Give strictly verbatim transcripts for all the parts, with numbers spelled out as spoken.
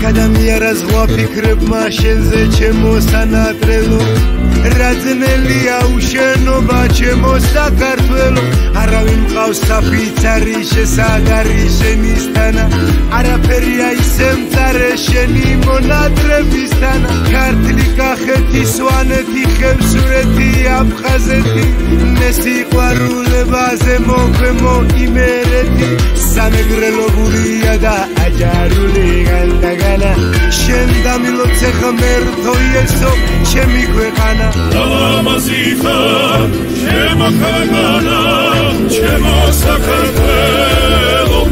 გადამიარა ზღვა ფიქრებმა შენზე ჩემო სანატრელო რაძნელია უშენობა ჩემო საქართველო არავინ მყავს საფიცარი შესადარი შენისთანა არაფერია ისე მწარე შენი მონატრებისთანა ქართლი კახეთი სვანეთი ხევსურეთი აფხაზეთი მესიყვარულებაზე მოგვემო იმერეთი სამეგრელო გურია და აჯარული განდაგანა შენ დამილოცე ღმერთო იესო ჩემი ქვეყანა ლამაზითა ჩემო ქვეყანა ჩემო საქართველო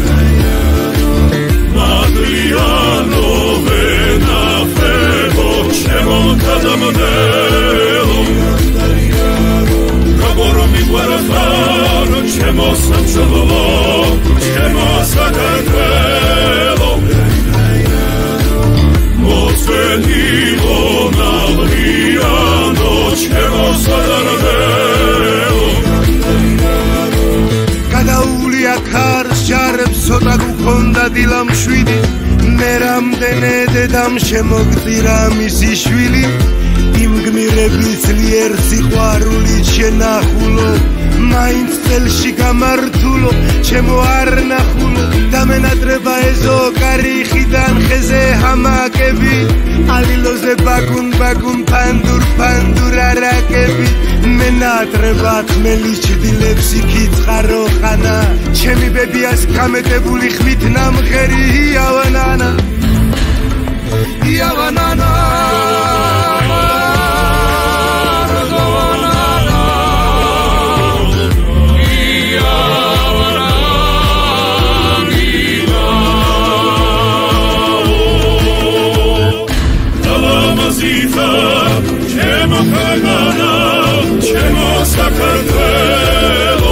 მადრიანო ვენაფრენო ჩემო გადამონელო გაბორო მიგვარახარო ჩემო სამშობლო ჩემო საქართველო მოსვენილო ნავრიანო ჩემო სადარდელო გადაულია ქარს ჯარებს ცოტა გუქონდა დილა მშვიდი მე რამდენე დედამ შემოგწირა მისი შვილი იმ გმირების ძლიერ სიყვარულით შენახულო მაინც წელში გამართულო ჩემო არ ნახულო დამენატრება ეზო კარიხიდან ხეზე ჰამაკები ალილოზე ბაგუნ ბაგუნ ფანდურ ფანდურ არაკები მენატრება ხმელი ჩდილებს იქით წყარო ხანა ჩემი ბებიას გამეტებული ხმით ნამღერი იავანანა იავანანა ჩემო ქვეყანა ჩემო საქართველო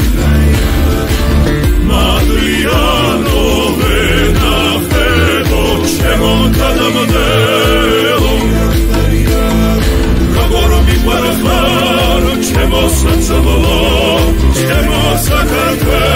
მადრიანო ვენაფრენო ჩემო გადამონელო გაბორო მიგვარახარო ჩემო სამშობლო ჩემო საქართველო